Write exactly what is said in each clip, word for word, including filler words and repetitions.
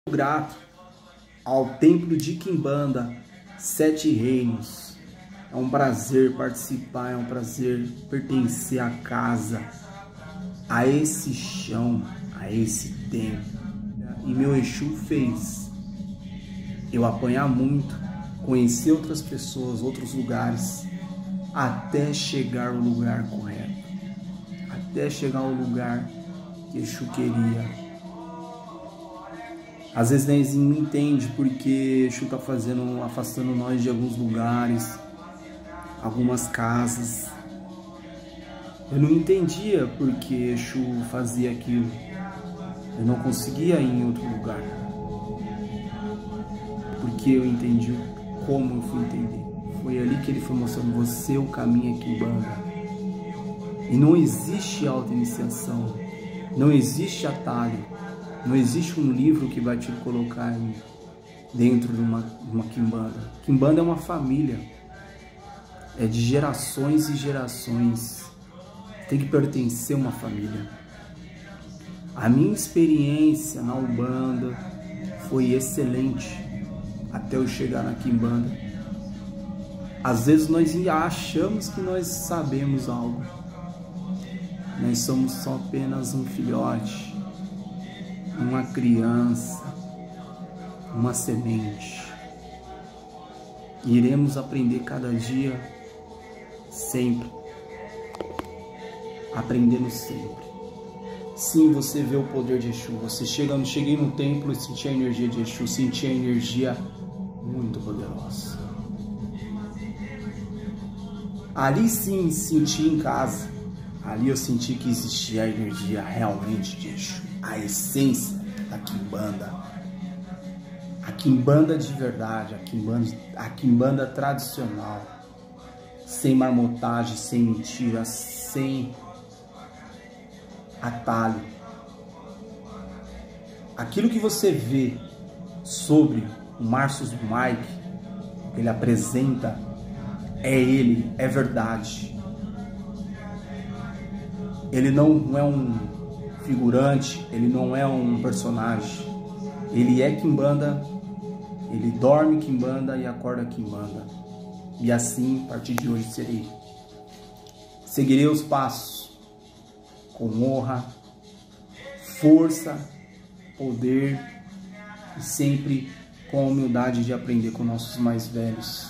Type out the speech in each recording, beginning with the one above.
Grato ao templo de Quimbanda, Sete Reinos. É um prazer participar, é um prazer pertencer à casa, a esse chão, a esse templo. E meu Exu fez eu apanhar muito, conhecer outras pessoas, outros lugares, até chegar ao lugar correto, até chegar ao lugar que Exu queria. Às vezes nós não entende porque Exu está fazendo, afastando nós de alguns lugares, algumas casas. Eu não entendia porque Exu fazia aquilo. Eu não conseguia ir em outro lugar. Porque eu entendi como eu fui entender. Foi ali que ele foi mostrando: você o caminho é Quimbanda. E não existe auto-iniciação, não existe atalho. Não existe um livro que vai te colocar dentro de uma, uma Quimbanda. Quimbanda é uma família. É de gerações e gerações. Tem que pertencer a uma família. A minha experiência na Umbanda foi excelente até eu chegar na Quimbanda. Às vezes nós achamos que nós sabemos algo. Nós somos só apenas um filhote, uma criança, uma semente. Iremos aprender cada dia, sempre. Aprendendo sempre. Sim, você vê o poder de Exu. Você chega, eu cheguei no templo e senti a energia de Exu, senti a energia muito poderosa. Ali sim senti em casa. Ali eu senti que existia a energia realmente de Exu, a essência da Quimbanda. A Quimbanda de verdade, a Quimbanda, a Quimbanda tradicional, sem marmotagem, sem mentira, sem atalho. Aquilo que você vê sobre o Marcius Mike, ele apresenta, é ele, é verdade. Ele não é um figurante, ele não é um personagem. Ele é Quimbanda, ele dorme Quimbanda e acorda Quimbanda. E assim, a partir de hoje, serei. Seguirei os passos com honra, força, poder e sempre com a humildade de aprender com nossos mais velhos.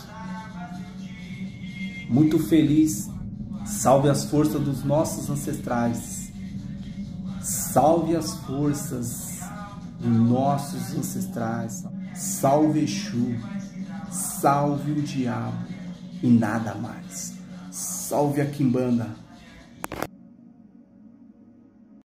Muito feliz. Salve as forças dos nossos ancestrais. Salve as forças dos nossos ancestrais. Salve Exu. Salve o diabo e nada mais. Salve a Quimbanda.